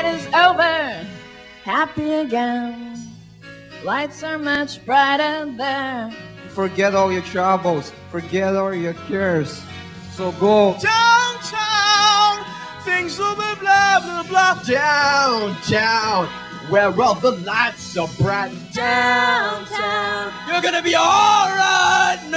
night is over, happy again. Lights are much brighter there. Forget all your troubles, forget all your cares. So go downtown, things will be blah blah blah. Downtown, where all the lights are bright. Downtown, you're gonna be alright.